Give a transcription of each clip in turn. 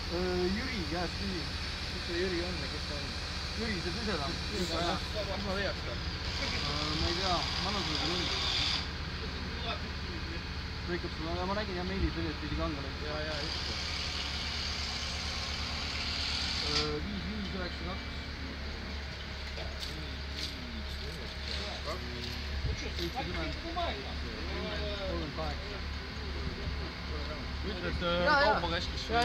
Jüri käest küsi. Kus see Jüri on ja kes ta on? Jüri, sa ise enam? Kus ma leiaks ta? Ma ei tea, ma annan sulle see numbri. Lõikab sulle, aga ma räägin ja meili tõljed pidi kangale. Ja, just. 5592. 70. Ütled kaupa käskis. Ja.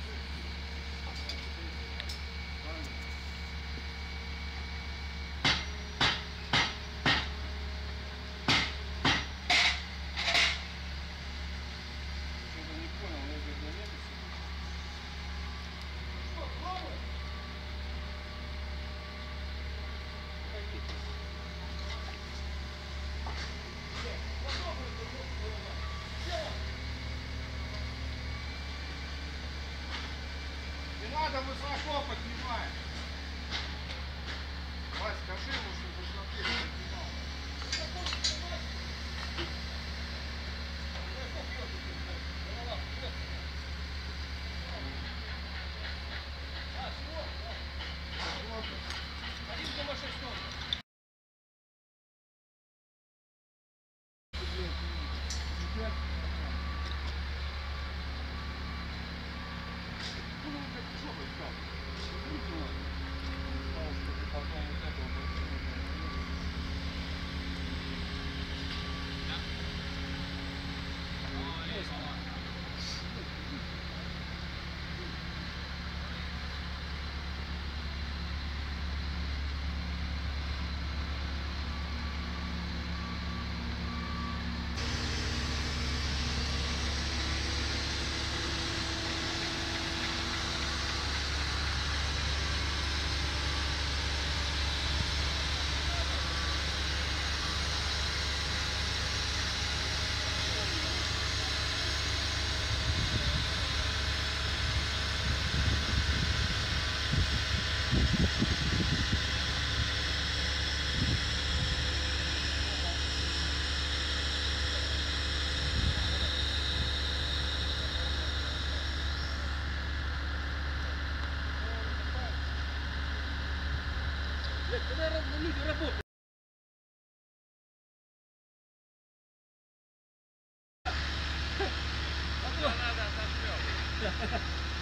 Надо высоко поднимать. Вась, скажи ему, что высоты поднимал. Когда люди работают. Надо отошел.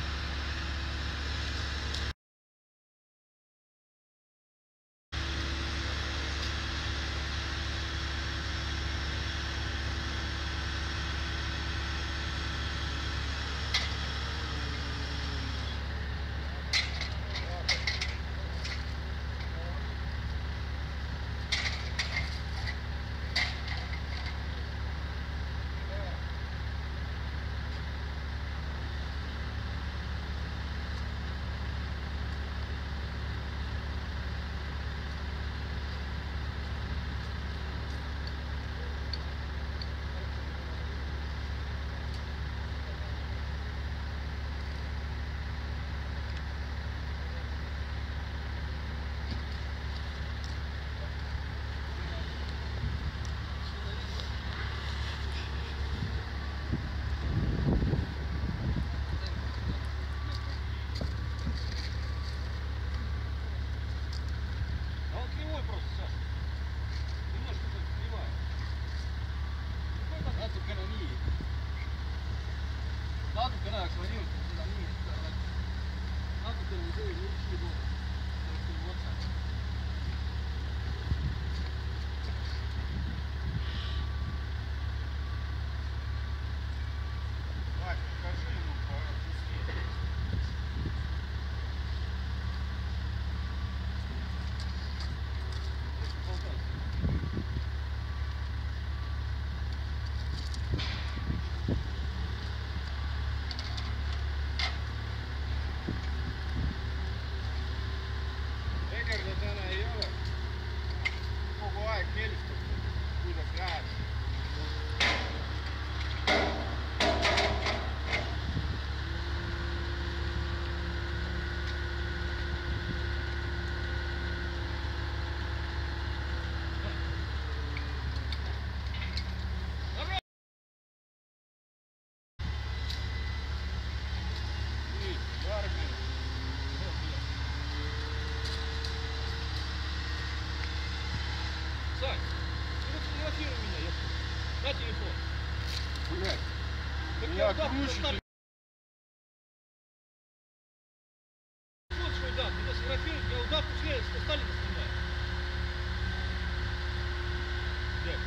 Natukene ajaks ma nihutan seda nii, et natukene see nurksi poole. Oleks nagu otsa. Вась, покажи ему по-русски. Блядь. Так Меня удав круче, поставили. Вот что, да, меня сфотографируют, я удав после Сталина снимаю. Дядь,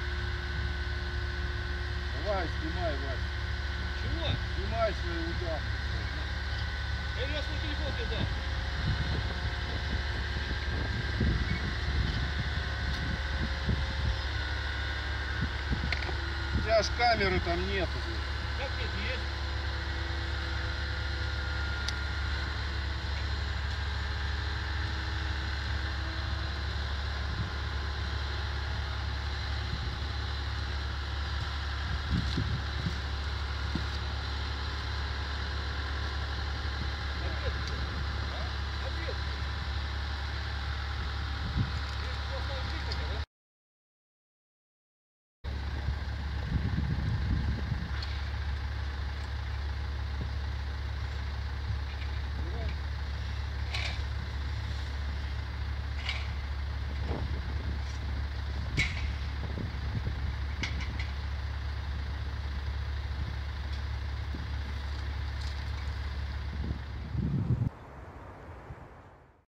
Давай, снимай, Вась. чего? Снимай свои удавки. Я свой телефон тебе дал. У тебя аж камеры там нету. Как нет, есть?